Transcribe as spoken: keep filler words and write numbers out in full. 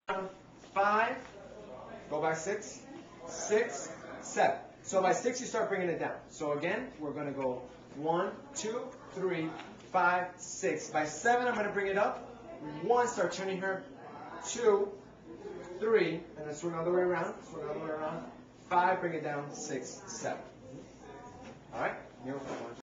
five, go by six, six, seven. So by six, you start bringing it down. So again, we're going to go one, two, three, five, six. By seven, I'm going to bring it up. One, start turning her. Two, three, and then swing all the way around. Swing all the way around. Five, bring it down. Six, seven. All right? Here we go.